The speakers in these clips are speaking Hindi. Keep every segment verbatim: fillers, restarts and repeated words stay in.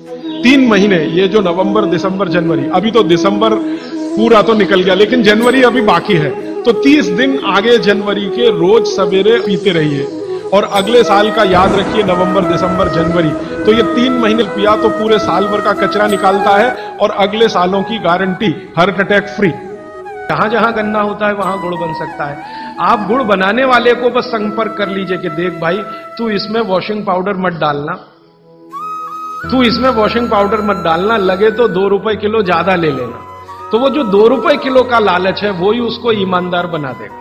तीन महीने, ये जो नवंबर, दिसंबर, जनवरी, अभी तो दिसंबर पूरा तो निकल गया लेकिन जनवरी अभी बाकी है, तो तीस दिन आगे जनवरी के रोज सवेरे पीते रहिए और अगले साल का याद रखिए नवंबर, दिसंबर, जनवरी। तो ये तीन महीने पिया तो पूरे साल भर का कचरा निकालता है और अगले सालों की गारंटी, हार्ट अटैक फ्री। जहां जहां गन्ना होता है वहां गुड़ बन सकता है। आप गुड़ बनाने वाले को बस संपर्क कर लीजिए कि देख भाई, तू इसमें वॉशिंग पाउडर मत डालना, तू इसमें वॉशिंग पाउडर मत डालना, लगे तो दो रुपए किलो ज्यादा ले लेना। तो वो जो दो रुपए किलो का लालच है वो ही उसको ईमानदार बना देगा।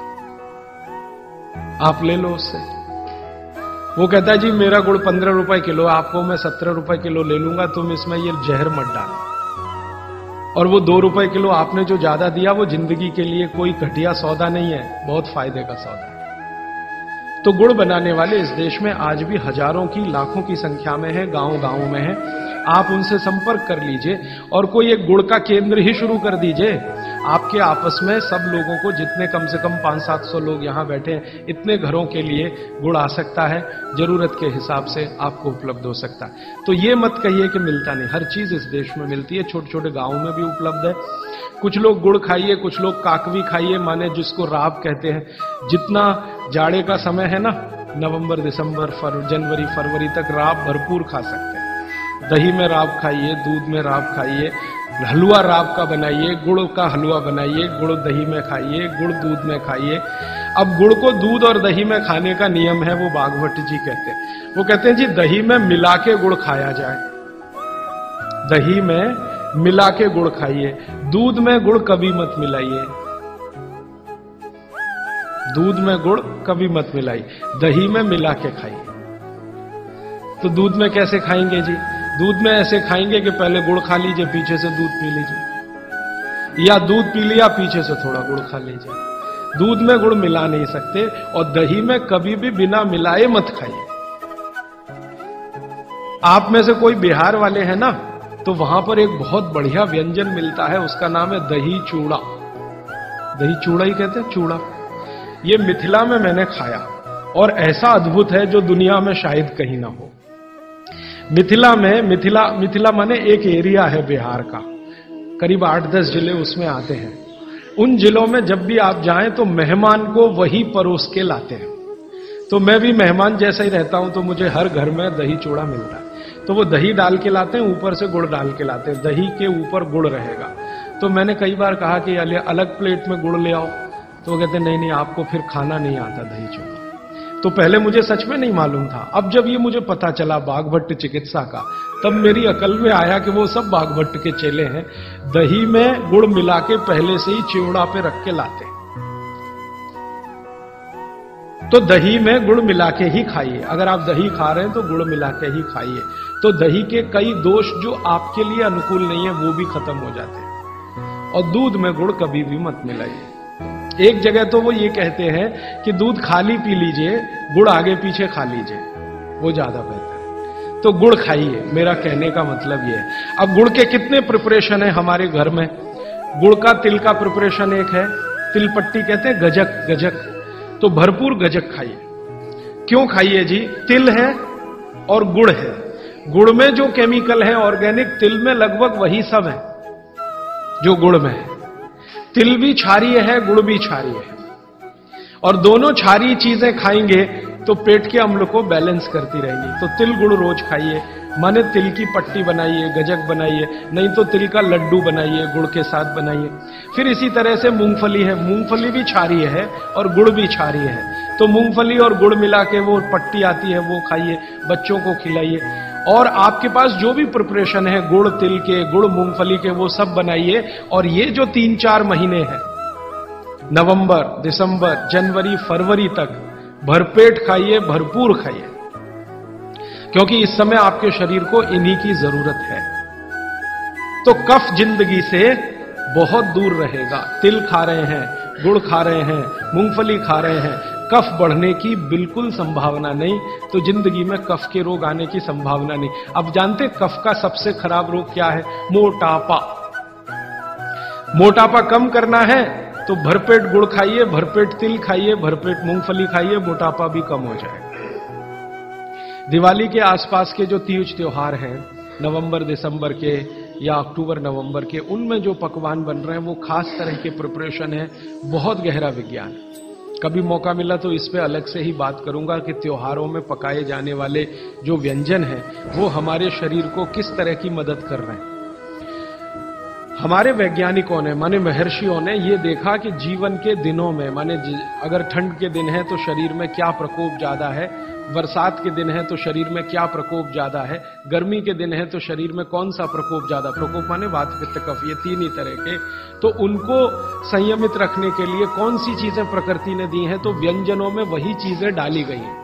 आप ले लो उससे। वो कहता है जी मेरा गुड़ पंद्रह रुपए किलो, आपको मैं सत्रह रुपए किलो ले लूंगा, तुम इसमें ये जहर मत डालो। और वो दो रुपए किलो आपने जो ज्यादा दिया वो जिंदगी के लिए कोई घटिया सौदा नहीं है, बहुत फायदे का सौदा है। तो गुड़ बनाने वाले इस देश में आज भी हजारों की, लाखों की संख्या में है, गांव गांव में है। आप उनसे संपर्क कर लीजिए और कोई एक गुड़ का केंद्र ही शुरू कर दीजिए। आपके आपस में सब लोगों को, जितने कम से कम पांच सात सौ लोग यहां बैठे हैं, इतने घरों के लिए गुड़ आ सकता है, जरूरत के हिसाब से आपको उपलब्ध हो सकता है। तो ये मत कहिए कि मिलता नहीं, हर चीज इस देश में मिलती है, छोटे छोटे गांवों में भी उपलब्ध है। कुछ लोग गुड़ खाइए, कुछ लोग काकवी खाइए, माने जिसको राब कहते हैं। जितना जाड़े का समय है ना, नवंबर, दिसंबर, फर, जनवरी, फरवरी तक राब भरपूर खा सकते हैं। दही में राब खाइए, दूध में राब खाइए, हलवा राब का बनाइए, गुड़ का हलवा बनाइए, गुड़ दही में खाइए, गुड़ दूध में खाइए। अब गुड़ को दूध और दही में खाने का नियम है, वो बागभट्ट जी कहते हैं। वो कहते हैं जी दही में मिला के गुड़ खाया जाए, दही में मिला के गुड़ खाइए, दूध में गुड़ कभी मत मिलाइए, दूध में गुड़ कभी मत मिलाइए, दही में मिला के खाइए। तो दूध में कैसे खाएंगे जी? दूध में ऐसे खाएंगे कि पहले गुड़ खा लीजिए, पीछे से दूध पी लीजिए, या दूध पी लिया पीछे से थोड़ा गुड़ खा लीजिए। दूध में गुड़ मिला नहीं सकते और दही में कभी भी बिना मिलाए मत खाइए। आप में से कोई बिहार वाले हैं ना, तो वहां पर एक बहुत बढ़िया व्यंजन मिलता है, उसका नाम है दही चूड़ा। दही चूड़ा ही कहते हैं, चूड़ा। ये मिथिला में मैंने खाया और ऐसा अद्भुत है जो दुनिया में शायद कहीं ना हो। मिथिला में, मिथिला मिथिला माने एक एरिया है बिहार का, करीब आठ दस जिले उसमें आते हैं। उन जिलों में जब भी आप जाएं तो मेहमान को वही परोस के लाते हैं। तो मैं भी मेहमान जैसा ही रहता हूं, तो मुझे हर घर में दही चूड़ा मिलता है। तो वो दही डाल के लाते हैं, ऊपर से गुड़ डाल के लाते हैं, दही के ऊपर गुड़ रहेगा। तो मैंने कई बार कहा कि अलग प्लेट में गुड़ ले आओ, तो वो कहते नहीं नहीं आपको फिर खाना नहीं आता दही चूड़ा। तो पहले मुझे सच में नहीं मालूम था, अब जब ये मुझे पता चला बागभट्ट चिकित्सा का, तब मेरी अकल में आया कि वो सब बागभट्ट के चेले हैं। दही में गुड़ मिला के पहले से ही चिवड़ा पे रख के लाते। तो दही में गुड़ मिला के ही खाइए। अगर आप दही खा रहे हैं तो गुड़ मिला के ही खाइए। तो दही के कई दोष जो आपके लिए अनुकूल नहीं है वो भी खत्म हो जाते हैं। और दूध में गुड़ कभी भी मत मिलाइए। एक जगह तो वो ये कहते हैं कि दूध खाली पी लीजिए, गुड़ आगे पीछे खा लीजिए, वो ज्यादा बेहतर है। तो गुड़ खाइए, मेरा कहने का मतलब ये है। अब गुड़ के कितने प्रिपरेशन है हमारे घर में? गुड़ का, तिल का प्रिपरेशन एक है, तिल पट्टी कहते हैं, गजक, गजक। तो भरपूर गजक खाइए। क्यों खाइए जी? तिल है और गुड़ है। गुड़ में जो केमिकल है ऑर्गेनिक, तिल में लगभग वही सब है जो गुड़ में है। तिल भी क्षारीय है, गुड़ भी क्षारीय है, और दोनों क्षारीय चीजें खाएंगे तो पेट के अम्ल को बैलेंस करती रहेंगी। तो तिल गुड़ रोज खाइए, माने तिल की पट्टी बनाइए, गजक बनाइए, नहीं तो तिल का लड्डू बनाइए, गुड़ के साथ बनाइए। फिर इसी तरह से मूंगफली है, मूंगफली भी क्षारीय है और गुड़ भी क्षारीय है। तो मूंगफली और गुड़ मिला के वो पट्टी आती है, वो खाइए, बच्चों को खिलाइए। और आपके पास जो भी प्रिपरेशन है गुड़ तिल के, गुड़ मूंगफली के, वो सब बनाइए। और ये जो तीन चार महीने हैं, नवंबर, दिसंबर, जनवरी, फरवरी तक भरपेट खाइए, भरपूर खाइए, क्योंकि इस समय आपके शरीर को इन्हीं की जरूरत है। तो कफ जिंदगी से बहुत दूर रहेगा। तिल खा रहे हैं, गुड़ खा रहे हैं, मूंगफली खा रहे हैं, कफ बढ़ने की बिल्कुल संभावना नहीं। तो जिंदगी में कफ के रोग आने की संभावना नहीं। अब जानते कफ का सबसे खराब रोग क्या है? मोटापा। मोटापा कम करना है तो भरपेट गुड़ खाइए, भरपेट तिल खाइए, भरपेट मूंगफली खाइए, मोटापा भी कम हो जाएगा। दिवाली के आसपास के जो तीज त्योहार हैं, नवंबर दिसंबर के या अक्टूबर नवंबर के, उनमें जो पकवान बन रहे हैं वो खास तरह के प्रिपरेशन है, बहुत गहरा विज्ञान। कभी मौका मिला तो इस पे अलग से ही बात करूंगा कि त्योहारों में पकाए जाने वाले जो व्यंजन हैं वो हमारे शरीर को किस तरह की मदद कर रहे हैं। हमारे वैज्ञानिकों ने माने महर्षियों ने ये देखा कि जीवन के दिनों में माने अगर ठंड के दिन है तो शरीर में क्या प्रकोप ज्यादा है, बरसात के दिन है तो शरीर में क्या प्रकोप ज्यादा है, गर्मी के दिन है तो शरीर में कौन सा प्रकोप ज्यादा, प्रकोप माने वात पित्त कफ, ये तीन ही तरह के, तो उनको संयमित रखने के लिए कौन सी चीजें प्रकृति ने दी हैं, तो व्यंजनों में वही चीजें डाली गई हैं।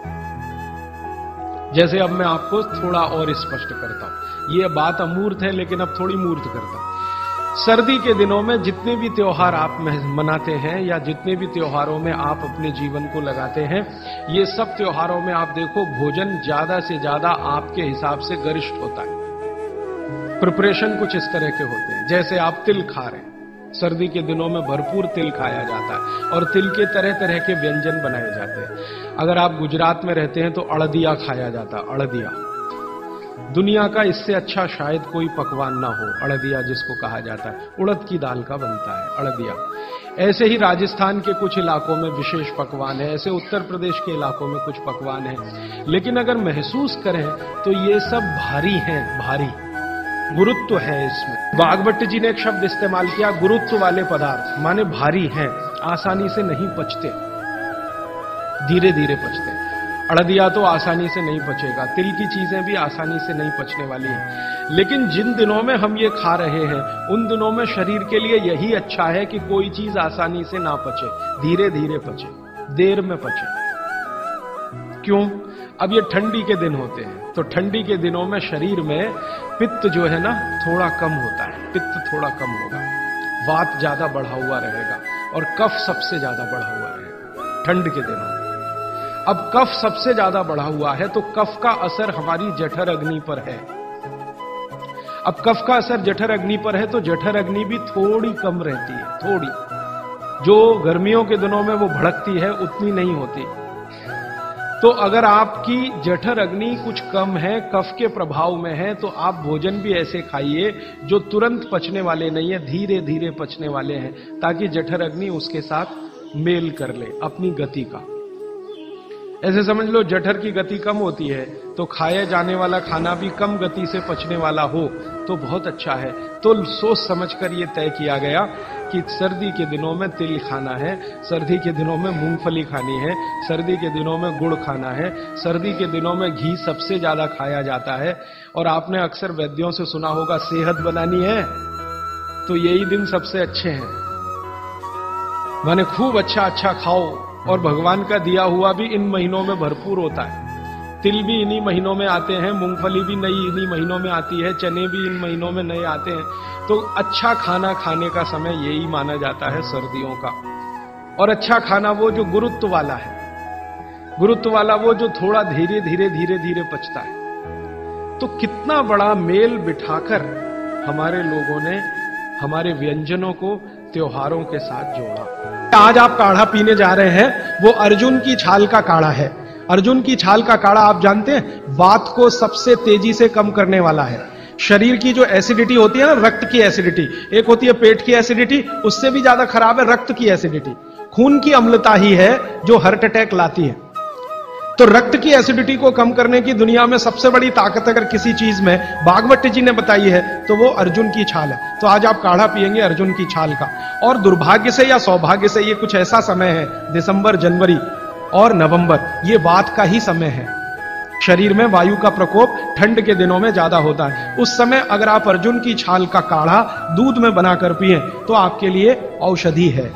जैसे अब मैं आपको थोड़ा और स्पष्ट करता हूं, ये बात अमूर्त है लेकिन अब थोड़ी मूर्त करता हूं। सर्दी के दिनों में जितने भी त्योहार आप मनाते हैं या जितने भी त्योहारों में आप अपने जीवन को लगाते हैं, ये सब त्योहारों में आप देखो भोजन ज्यादा से ज्यादा आपके हिसाब से गरिष्ठ होता है। प्रिपरेशन कुछ इस तरह के होते हैं, जैसे आप तिल खा रहे हैं, सर्दी के दिनों में भरपूर तिल खाया जाता है और तिल के तरह तरह के व्यंजन बनाए जाते हैं। अगर आप गुजरात में रहते हैं तो अड़दिया खाया जाता है, अड़दिया। दुनिया का इससे अच्छा शायद कोई पकवान ना हो, अड़दिया जिसको कहा जाता है, उड़द की दाल का बनता है अड़दिया। ऐसे ही राजस्थान के कुछ इलाकों में विशेष पकवान है, ऐसे उत्तर प्रदेश के इलाकों में कुछ पकवान है। लेकिन अगर महसूस करें तो ये सब भारी हैं, भारी गुरुत्व है इसमें। वाघभट्ट जी ने एक शब्द इस्तेमाल किया, गुरुत्व वाले पदार्थ, माने भारी हैं, आसानी से नहीं पचते, धीरे धीरे पचते। अड़दिया तो आसानी से नहीं पचेगा, तिल की चीजें भी आसानी से नहीं पचने वाली हैं। लेकिन जिन दिनों में हम ये खा रहे हैं उन दिनों में शरीर के लिए यही अच्छा है कि कोई चीज आसानी से ना पचे, धीरे धीरे पचे, देर में पचे। क्यों? अब ये ठंडी के दिन होते हैं तो ठंडी के दिनों में शरीर में पित्त जो है ना थोड़ा कम होता है, पित्त थोड़ा कम होगा, वात ज्यादा बढ़ा हुआ रहेगा और कफ सबसे ज्यादा बढ़ा हुआ रहेगा ठंड के दिनों में। अब कफ सबसे ज्यादा बढ़ा हुआ है तो कफ का असर हमारी जठर अग्नि पर है। अब कफ का असर जठर अग्नि पर है तो जठर अग्नि भी थोड़ी कम रहती है, थोड़ी। जो गर्मियों के दिनों में वो भड़कती है उतनी नहीं होती। तो अगर आपकी जठर अग्नि कुछ कम है, कफ के प्रभाव में है, तो आप भोजन भी ऐसे खाइए जो तुरंत पचने वाले नहीं है, धीरे धीरे पचने वाले हैं, ताकि जठर अग्नि उसके साथ मेल कर ले अपनी गति का। ऐसे समझ लो जठर की गति कम होती है तो खाया जाने वाला खाना भी कम गति से पचने वाला हो तो बहुत अच्छा है। तो सोच समझकर ये तय किया गया कि सर्दी के दिनों में तिल खाना है, सर्दी के दिनों में मूंगफली खानी है, सर्दी के दिनों में गुड़ खाना है, सर्दी के दिनों में घी सबसे ज्यादा खाया जाता है। और आपने अक्सर वैद्यों से सुना होगा सेहत बनानी है तो यही दिन सबसे अच्छे हैं, माने खूब अच्छा अच्छा खाओ। और भगवान का दिया हुआ भी इन महीनों में भरपूर होता है। तिल भी इन्हीं महीनों में आते हैं, मूंगफली भी नई इन्हीं महीनों में आती है, चने भी इन महीनों में नए आते हैं। तो अच्छा खाना खाने का समय यही माना जाता है सर्दियों का। और अच्छा खाना वो जो गुरुत्व वाला है, गुरुत्व वाला वो जो थोड़ा धीरे धीरे धीरे धीरे पचता है। तो कितना बड़ा मेल बिठाकर हमारे लोगों ने हमारे व्यंजनों को त्योहारों के साथ जोड़ा। आज आप काढ़ा पीने जा रहे हैं वो अर्जुन की छाल का काढ़ा है। अर्जुन की छाल का काढ़ा आप जानते हैं वात को सबसे तेजी से कम करने वाला है। शरीर की जो एसिडिटी होती है ना, रक्त की एसिडिटी, एक होती है पेट की एसिडिटी, उससे भी ज्यादा खराब है रक्त की एसिडिटी। खून की अम्लता ही है जो हार्ट अटैक लाती है। तो रक्त की एसिडिटी को कम करने की दुनिया में सबसे बड़ी ताकत अगर किसी चीज में वाघभट्ट जी ने बताई है तो वो अर्जुन की छाल है। तो आज आप काढ़ा पिएंगे अर्जुन की छाल का। और दुर्भाग्य से या सौभाग्य से ये कुछ ऐसा समय है, दिसंबर, जनवरी और नवंबर, ये वात का ही समय है। शरीर में वायु का प्रकोप ठंड के दिनों में ज्यादा होता है। उस समय अगर आप अर्जुन की छाल का काढ़ा दूध में बनाकर पिए तो आपके लिए औषधि है।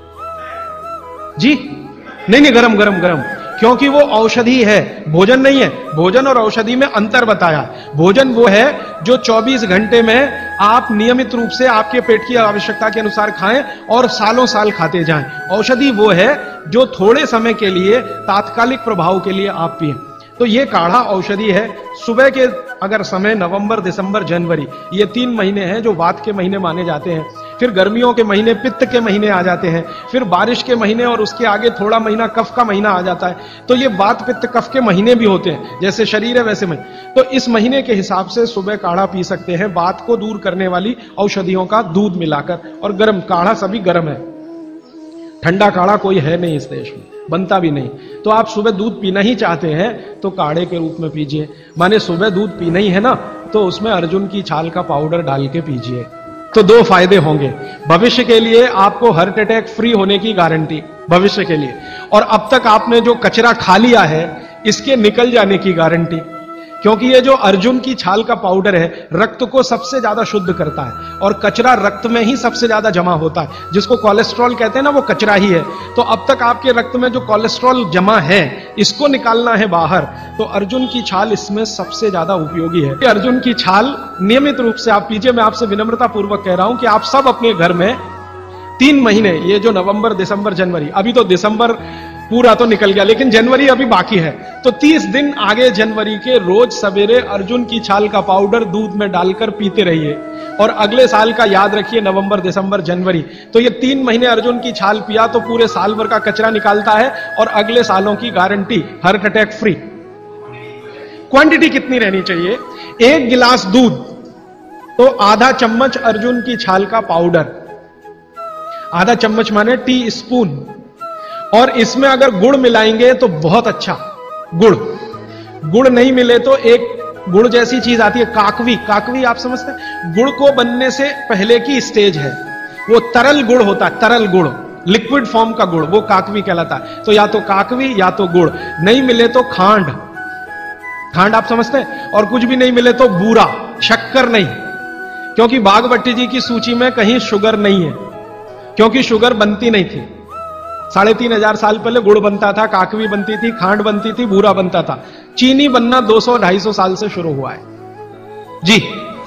जी नहीं नहीं, गरम गरम गरम, क्योंकि वो औषधि है, भोजन नहीं है। भोजन और औषधि में अंतर बताया। भोजन वो है जो चौबीस घंटे में आप नियमित रूप से आपके पेट की आवश्यकता के अनुसार खाएं और सालों साल खाते जाएं। औषधि वो है जो थोड़े समय के लिए तात्कालिक प्रभाव के लिए आप पिएं। तो ये काढ़ा औषधि है। सुबह के अगर समय नवंबर, दिसंबर, जनवरी, ये तीन महीने हैं जो वात के महीने माने जाते हैं। फिर गर्मियों के महीने पित्त के महीने आ जाते हैं, फिर बारिश के महीने और उसके आगे थोड़ा महीना कफ का महीना आ जाता है। तो ये वात पित्त कफ के महीने भी होते हैं, जैसे शरीर है वैसे में। तो इस महीने के हिसाब से सुबह काढ़ा पी सकते हैं, वात को दूर करने वाली औषधियों का दूध मिलाकर। और गर्म काढ़ा सभी गर्म है, ठंडा काढ़ा कोई है नहीं इस देश में, बनता भी नहीं। तो आप सुबह दूध पीना ही चाहते हैं तो काढ़े के रूप में पीजिए। माने सुबह दूध पीना ही है ना, तो उसमें अर्जुन की छाल का पाउडर डाल के पीजिए। तो दो फायदे होंगे। भविष्य के लिए आपको हार्ट अटैक फ्री होने की गारंटी, भविष्य के लिए। और अब तक आपने जो कचरा खा लिया है इसके निकल जाने की गारंटी, क्योंकि ये जो अर्जुन की छाल का पाउडर है रक्त को सबसे ज्यादा शुद्ध करता है, और कचरा रक्त में ही सबसे ज्यादा जमा होता है, जिसको कोलेस्ट्रॉल कहते हैं ना, वो कचरा ही है। तो अब तक आपके रक्त में जो कोलेस्ट्रॉल जमा है इसको निकालना है बाहर, तो अर्जुन की छाल इसमें सबसे ज्यादा उपयोगी है। अर्जुन की छाल नियमित रूप से आप पीजिए। मैं आपसे विनम्रता पूर्वक कह रहा हूं कि आप सब अपने घर में तीन महीने, ये जो नवंबर, दिसंबर, जनवरी, अभी तो दिसंबर पूरा तो निकल गया लेकिन जनवरी अभी बाकी है, तो तीस दिन आगे जनवरी के रोज सवेरे अर्जुन की छाल का पाउडर दूध में डालकर पीते रहिए। और अगले साल का याद रखिए, नवंबर, दिसंबर, जनवरी, तो ये तीन महीने अर्जुन की छाल पिया तो पूरे साल भर का कचरा निकालता है और अगले सालों की guarantee, heart attack free. Quantity कितनी रहनी चाहिए? एक गिलास दूध तो आधा चम्मच अर्जुन की छाल का पाउडर, आधा चम्मच माने टी स्पून। और इसमें अगर गुड़ मिलाएंगे तो बहुत अच्छा, गुड़। गुड़ नहीं मिले तो एक गुड़ जैसी चीज आती है काकवी, काकवी आप समझते हैं? गुड़ को बनने से पहले की स्टेज है, वो तरल गुड़ होता है, तरल गुड़, लिक्विड फॉर्म का गुड़, वो काकवी कहलाता है। तो या तो काकवी या तो गुड़, नहीं मिले तो खांड, खांड आप समझते हैं? और कुछ भी नहीं मिले तो बूरा, शक्कर नहीं, क्योंकि बागभट्टी जी की सूची में कहीं शुगर नहीं है, क्योंकि शुगर बनती नहीं थी। साढ़े तीन हजार साल पहले गुड़ बनता था, काकवी बनती थी, खांड बनती थी, बूरा बनता था। चीनी बनना दो सौ ढाई सौ साल से शुरू हुआ है। जी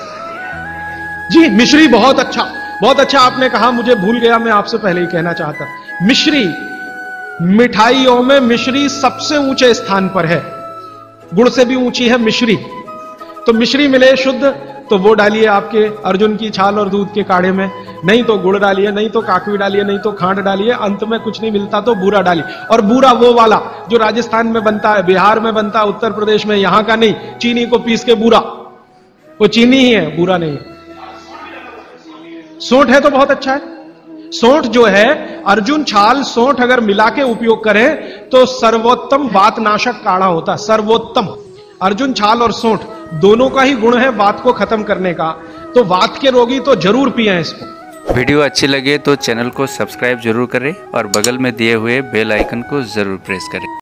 जी, मिश्री बहुत अच्छा, बहुत अच्छा आपने कहा, मुझे भूल गया, मैं आपसे पहले ही कहना चाहता। मिश्री, मिठाइयों में मिश्री सबसे ऊंचे स्थान पर है, गुड़ से भी ऊंची है मिश्री। तो मिश्री मिले शुद्ध तो वो डालिए आपके अर्जुन की छाल और दूध के काढ़े में, नहीं तो गुड़ डालिए, नहीं तो काकवी डालिए, नहीं तो खांड डालिए, अंत में कुछ नहीं मिलता तो बूरा डालिए। और बूरा वो वाला जो राजस्थान में बनता है, बिहार में बनता है, उत्तर प्रदेश में, यहां का नहीं, चीनी को पीस के बूरा, वो चीनी ही है, बूरा नहीं है। सोंठ है तो बहुत अच्छा है। सोंठ जो है, अर्जुन छाल सोंठ अगर मिला के उपयोग करें तो सर्वोत्तम वातनाशक काढ़ा होता है, सर्वोत्तम। अर्जुन छाल और सोंठ दोनों का ही गुण है वात को खत्म करने का, तो वात के रोगी तो जरूर पिएं इसको। वीडियो अच्छी लगे तो चैनल को सब्सक्राइब जरूर करें और बगल में दिए हुए बेल आइकन को जरूर प्रेस करें।